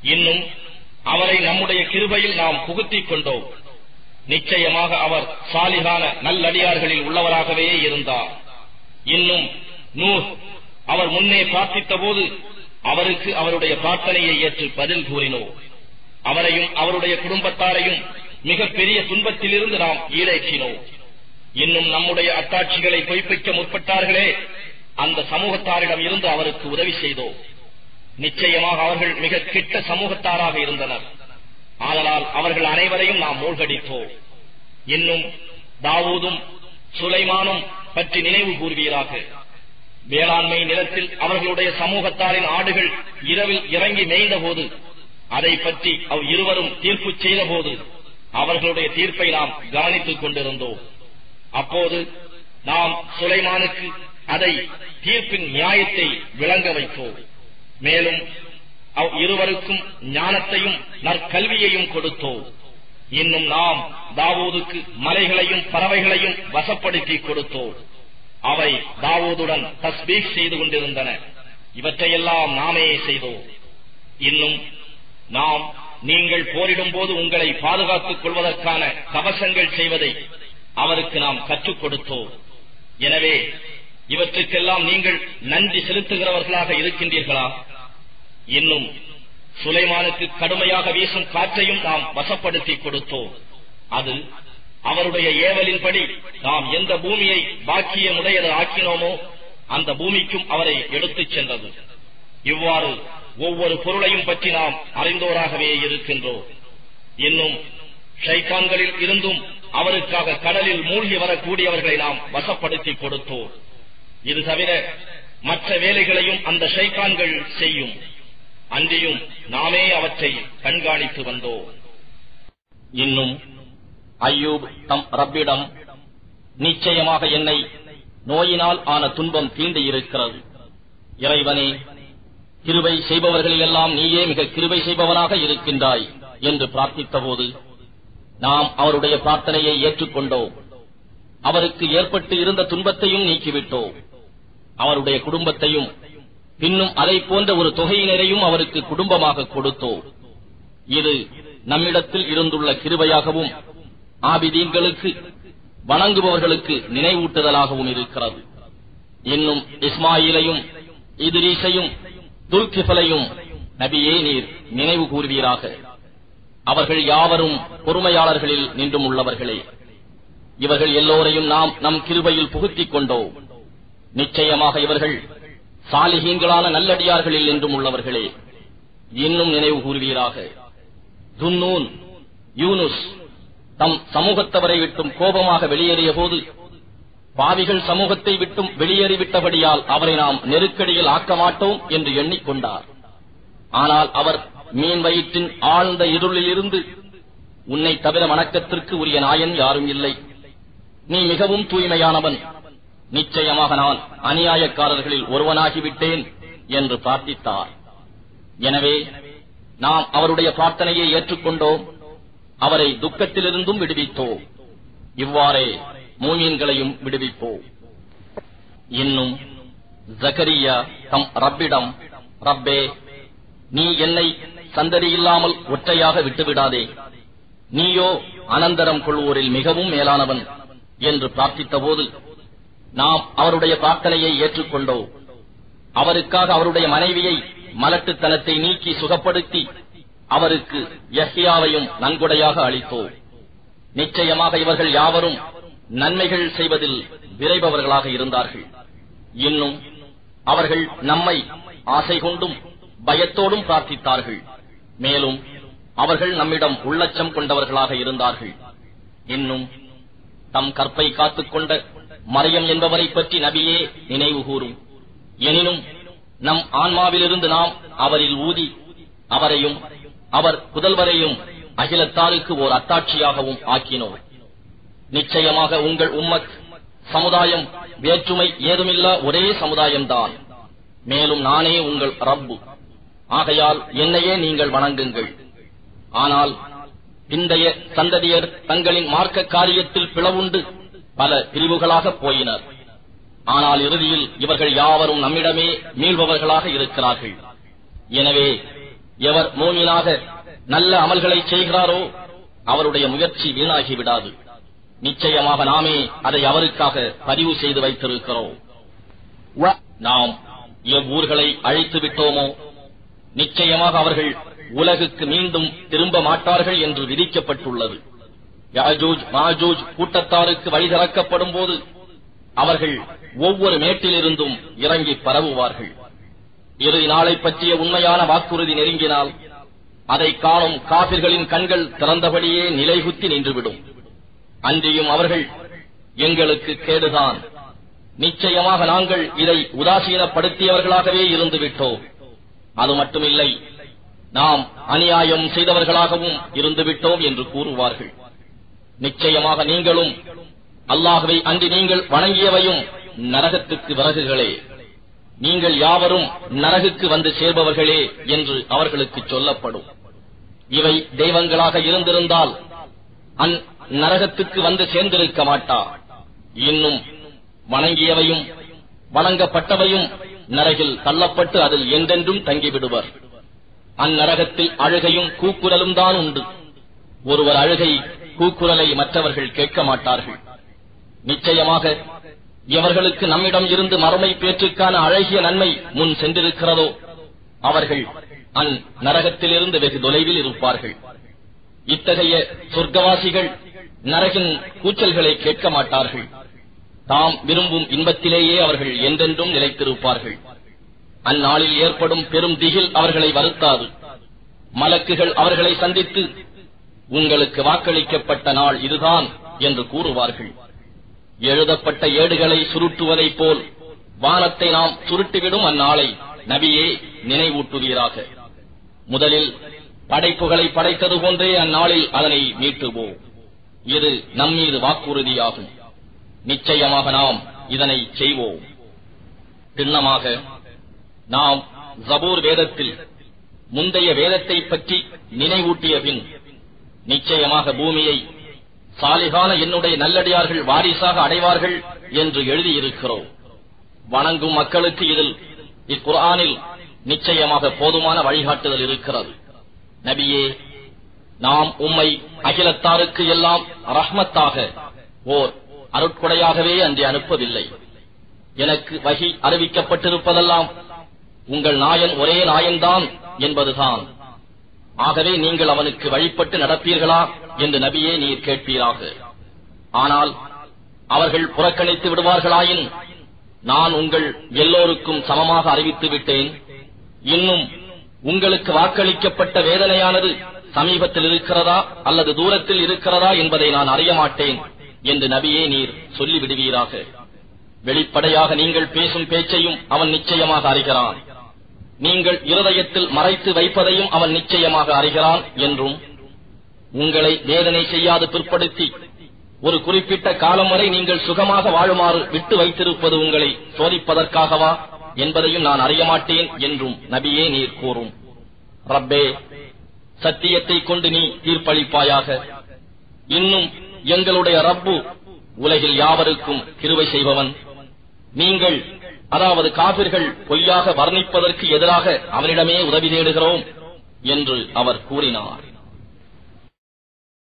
இன்னும் அவரை நம்முடைய கிருபையில் நாம் புகுத்திக் கொண்டோம். நிச்சயமாக அவர் சாலிகான நல்லடியார்களில் உள்ளவராகவே இருந்தார். இன்னும் நூஹ் அவர் முன்னே பிரார்த்தித்த போது அவருக்கு அவருடைய பிரார்த்தனையை ஏற்று பதில் கூறினோம். அவரையும் அவருடைய குடும்பத்தாரையும் மிகப்பெரிய துன்பத்திலிருந்து நாம் ஈடேற்றினோம். இன்னும் நம்முடைய அத்தாட்சிகளை பொய்ப்பிக்க முற்பட்டார்களே, அந்த சமூகத்தாரிடம் இருந்து அவருக்கு உதவி செய்தோம். நிச்சயமாக அவர்கள் மிக கெட்ட சமூகத்தாராக இருந்தனர். ஆதலால் அவர்கள் அனைவரையும் நாம் மூழ்கடித்தோம். இன்னும் தாவூதும் சுலைமானும் பற்றி நினைவு கூர்வீராக. வேளாண்மை நிலத்தில் அவர்களுடைய சமூகத்தாரின் ஆடுகள் இரவில் இறங்கி மேய்ந்த போது அதை பற்றி இருவரும் தீர்ப்பு செய்த போது அவர்களுடைய தீர்ப்பை நாம் கவனித்துக் கொண்டிருந்தோம். அப்போது நாம் சுலைமானுக்கு அதை தீர்ப்பின் நியாயத்தை விளங்க வைத்தோம். மேலும் இருவருக்கும் ஞானத்தையும் நற்கல்வியையும் கொடுத்தோம். இன்னும் நாம் தாவூதுக்கு மலைகளையும் பறவைகளையும் வசப்படுத்தி கொடுத்தோம். அவை தாவூதுடன் தஸ்பீஹ் செய்து கொண்டிருந்தன. இவற்றையெல்லாம் நாமே செய்தோம். இன்னும் நாம் நீங்கள் போரிடும் போது உங்களை பாதுகாத்துக் கொள்வதற்கான கவசங்கள் செய்வதை அவருக்கு நாம் கற்றுக் கொடுத்தோம். எனவே இவற்றுக்கெல்லாம் நீங்கள் நன்றி செலுத்துகிறவர்களாக இருக்கின்றீர்களா? இன்னும் சுலைமானுக்கு கடுமையாக வீசும் காற்றையும் நாம் வசப்படுத்தி கொடுத்தோம். அது அவருடைய ஏவலின்படி நாம் எந்த பூமியை பாக்கியமுடையது ஆக்கினோமோ அந்த பூமிக்கும் அவரை எடுத்துச் சென்றது. இவ்வாறு ஒவ்வொரு பொருளையும் பற்றி நாம் அறிந்தோராகவே இருக்கின்றோம். இன்னும் ஷைத்தான்களில் இருந்தும் அவருக்காக கடலில் மூழ்கி வரக்கூடியவர்களை நாம் வசப்படுத்தி கொடுத்தோம். இது தவிர மற்ற வேலைகளையும் அந்த ஷைத்தான்கள் செய்யும். அன்றியும் நாமே அவற்றை கண்காணித்து வந்தோம். இன்னும் அய்யூப் தம் ரப்பிடம், நிச்சயமாக என்னை நோயினால் ஆன துன்பம் தீண்டியிருக்கிறது. இறைவனே, கிருபை செய்பவர்களிலெல்லாம் நீயே மிக கிருபை செய்பவனாக இருக்கின்றாய் என்று பிரார்த்தித்த போது நாம் அவருடைய பிரார்த்தனையை ஏற்றுக்கொண்டோம். அவருக்கு ஏற்பட்டு இருந்த துன்பத்தையும் நீக்கிவிட்டோம். அவருடைய குடும்பத்தையும் இன்னும் அதை போன்ற ஒரு தொகையினரையும் அவருக்கு குடும்பமாக கொடுத்தோம். இது நம்மிடத்தில் இருந்துள்ள கிருபையாகவும் ஆபிதீன்களுக்கு வணங்குபவர்களுக்கு நினைவூட்டுதலாகவும் இருக்கிறது. இன்னும் இஸ்மாயிலையும் இத்ரீஸையும் துல்கிஃபலையும் நபியே நீர் நினைவு கூர்வீராக. அவர்கள் யாவரும் பொறுமையாளர்களில் நின்றும் உள்ளவர்களே. இவர்கள் எல்லோரையும் நாம் நம் கிருபையில் புகுத்திக் கொண்டோம். நிச்சயமாக இவர்கள் சாலிஹீன்களான நல்லடியார்களில் நின்றும் உள்ளவர்களே. இன்னும் நினைவு கூர்வீராக. துன்னூன் யூனுஸ் தம் சமூகத்தவரை விட்டும் கோபமாக வெளியேறிய போது பாவிகள் சமூகத்தை விட்டும் வெளியேறிவிட்டபடியால் அவரை நாம் நெருக்கடியில் ஆக்க மாட்டோம் என்று எண்ணிக்கொண்டார். ஆனால் அவர் மீன் வயிற்றின் ஆழ்ந்த இருளிலிருந்து, உன்னை தவிர வணக்கத்திற்கு உரிய நாயன் யாரும் இல்லை, நீ மிகவும் தூய்மையானவன், நிச்சயமாக நான் அநியாயக்காரர்களில் ஒருவனாகிவிட்டேன் என்று பிரார்த்தித்தார். எனவே நாம் அவருடைய பிரார்த்தனையை ஏற்றுக்கொண்டோம். அவரை துக்கத்திலிருந்தும் விடுவித்தோம். இவ்வாறே மூமீன்களையும் விடுவிப்போம். இன்னும் ஜக்கரியா தம் ரப்பிடம், ரப்பே, நீ என்னை சந்ததி இல்லாமல் ஒற்றையாக விட்டுவிடாதே, நீயோ அனந்தரம் கொள்வோரில் மிகவும் மேலானவன் என்று பிரார்த்தித்த போது நாம் அவருடைய பிரார்த்தனையை ஏற்றுக்கொண்டோம். அவருக்காக அவருடைய மனைவியை மலட்டுத்தனத்தை நீக்கி சுகப்படுத்தி அவருக்கு யஹ்யாவையும் நன்கொடையாக அளித்தோம். நிச்சயமாக இவர்கள் யாவரும் நன்மைகள் செய்வதில் விரைபவர்களாக இருந்தார்கள். இன்னும் அவர்கள் நம்மை ஆசை கொண்டும் பயத்தோடும் பிரார்த்தித்தார்கள். மேலும் அவர்கள் நம்மிடம் உள்ளச்சம் கொண்டவர்களாக இருந்தார்கள். இன்னும் தம் கற்பை காத்துக்கொண்ட மரியம் என்பவரை பற்றி நபியே நினைவு கூறும். எனினும் நம் ஆன்மாவிலிருந்து நாம் அவரில் ஊதி அவரையும் அவர் புதல்வரையும் அகிலத்தாருக்கு ஓர் அத்தாட்சியாகவும் ஆக்கினோம். நிச்சயமாக உங்கள் உம்மத் சமுதாயம் வேற்றுமை ஏதுமில்லா ஒரே சமுதாயம்தான். மேலும் நானே உங்கள் ரப்பு, ஆகையால் என்னையே நீங்கள் வணங்குங்கள். ஆனால் பிந்தைய சந்ததியர் தங்களின் மார்க்க காரியத்தில் பிளவுண்டு பல பிரிவுகளாக போயினர். ஆனால் இறுதியில் இவர்கள் யாவரும் நம்மிடமே மீள்பவர்களாக இருக்கிறார்கள். எனவே எவர் மூமினாக நல்ல அமல்களை செய்கிறாரோ அவருடைய முயற்சி வீணாகிவிடாது. நிச்சயமாக நாமே அதை அவருக்காக பதிவு செய்து வைத்திருக்கிறோம். நாம் எவ்வூர்களை அழைத்து விட்டோமோ நிச்சயமாக அவர்கள் உலகுக்கு மீண்டும் திரும்ப மாட்டார்கள் என்று விதிக்கப்பட்டுள்ளது. யாஜூஜ் மாஜூஜ் கூட்டத்தாருக்கு வழி திறக்கப்படும் போது அவர்கள் ஒவ்வொரு மேட்டிலிருந்தும் இறங்கி பரவுவார்கள். இறுதி நாளை பற்றிய உண்மையான வாக்குறுதி நெருங்கினால் அதை காணும் காபிர்களின் கண்கள் திறந்தபடியே நிலைகுத்தி நின்றுவிடும். அன்றியும் அவர்கள் எங்களுக்கு கேடுதான், நிச்சயமாக நாங்கள் இதை உதாசீனப்படுத்தியவர்களாகவே இருந்துவிட்டோம். அது மட்டுமில்லை, நாம் அநியாயம் செய்தவர்களாகவும் இருந்துவிட்டோம் என்று கூறுவார்கள். நிச்சயமாக நீங்களும் அல்லாஹ்வை அன்றி நீங்கள் வணங்கியவையும் நரகத்துக்கு விறகுகளே, நீங்கள் யாவரும் நரகுக்கு வந்து சேர்பவர்களே என்று அவர்களுக்கு சொல்லப்படும். இவை தெய்வங்களாக இருந்திருந்தால் நரகத்துக்கு வந்து சேர்ந்திருக்க மாட்டா. இன்னும் வணங்கியவையும் வணங்கப்பட்டவையும் நரகில் தள்ளப்பட்டு அதில் என்றென்றும் தங்கிவிடுவர். அந்நரகத்தில் அழுகையும் கூக்குரலும் தான் உண்டு. ஒருவர் அழுகை கூக்குரலை மற்றவர்கள் கேட்க மாட்டார்கள். நிச்சயமாக எவர்களுக்கு நம்மிடம் இருந்து மறுமை பேற்றுக்கான அழகிய நன்மை முன் சென்றிருக்கிறதோ அவர்கள் அந்நரகத்திலிருந்து வெகு தொலைவில் இருப்பார்கள். இத்தகைய சொர்க்கவாசிகள் நரகின் கூச்சல்களை கேட்க மாட்டார்கள். தாம் விரும்பும் இன்பத்திலேயே அவர்கள் என்றென்றும் நிலைத்திருப்பார்கள். அந்நாளில் ஏற்படும் பெரும் திகில் அவர்களை வருத்தாது. மலக்குகள் அவர்களை சந்தித்து உங்களுக்கு வாக்களிக்கப்பட்ட நாள் இதுதான் என்று கூறுவார்கள். எழுதப்பட்ட ஏடுகளை சுருட்டுவதைப் போல் வானத்தை நாம் சுருட்டிவிடும் அந்நாளை நபியே நினைவூட்டுவீராக. முதலில் படைப்புகளை படைத்தது போன்றே அந்நாளில் அதனை மீட்டுவோம். இது நம்மீது வாக்குறுதியாகும். நிச்சயமாக நாம் இதனை செய்வோம். சின்னமாக நாம் ஜபூர் வேதத்தில் முந்தைய வேதத்தை பற்றி நினைவூட்டிய பின் நிச்சயமாக பூமியை சாலிகான என்னுடைய நல்லடியார்கள் வாரிசாக அடைவார்கள் என்று எழுதியிருக்கிறோம். வணங்கும் மக்களுக்கு இதில் இக்குர்ஆனில் நிச்சயமாக போதுமான வழிகாட்டுதல் இருக்கிறது. நபியே, நாம் உம்மை அகிலத்தாருக்கு எல்லாம் ரஹ்மத்தாக ஓர் அருட்கொடையாகவே அன்றி அனுப்பவில்லை. எனக்கு வஹி அறிவிக்கப்பட்டிருப்பதெல்லாம் உங்கள் நாயன் ஒரே நாயன்தான் என்பதுதான். ஆகவே நீங்கள் அவனுக்கு வழிபட்டு நடப்பீர்களா என்று நபியே நீர் கேட்பீராக. ஆனால் அவர்கள் புறக்கணித்து விடுவார்களாயின் நான் உங்கள் எல்லோருக்கும் சமமாக அறிவித்து விட்டேன். இன்னும் உங்களுக்கு வாக்களிக்கப்பட்ட வேதனையானது சமீபத்தில் இருக்கிறதா அல்லது தூரத்தில் இருக்கிறதா என்பதை நான் அறிய மாட்டேன் என்று நபியே நீர் சொல்லிவிடுவீராக. வெளிப்படையாக நீங்கள் பேசும் பேச்சையும் அவன் நிச்சயமாக அறிகிறான். நீங்கள் இருதயத்தில் மறைத்து வைப்பதையும் அவன் நிச்சயமாக அறிகிறான் என்றும், உங்களை வேதனை செய்யாது பிற்படுத்தி ஒரு குறிப்பிட்ட காலம் வரை நீங்கள் சுகமாக வாழுமாறு விட்டு வைத்திருப்பது உங்களை சோதிப்பதற்காகவா என்பதையும் நான் அறிய மாட்டேன் என்றும் நபியே நீர் கூறும். ரப்பே, சத்தியத்தை கொண்டு நீ தீர்ப்பளிப்பாயாக. இன்னும் எங்களுடைய ரப்பு உலகில் யாவருக்கும் கிருபை செய்பவன். நீங்கள் அதாவது காபிர்கள் பொய்யாக வர்ணிப்பதற்கு எதிராக அவனிடமே உதவி தேடுகிறோம் என்று அவர் கூறினார்.